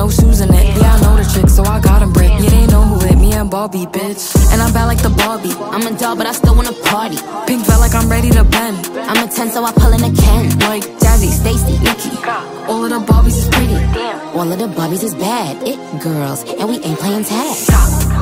no shoes in it. Yeah, I know the trick, so I got 'em brick. Yeah, they know who hit me and Barbie, bitch. And I'm bad like the Barbie. I'm a doll, but I still wanna party. Pink felt like I'm ready to bend. I'm a 10, so I pull in a Ken. Like Jazzy, Stacy, Nikki. all of the Barbies is pretty. All of the Barbies is bad. It girls, and we ain't playing tag.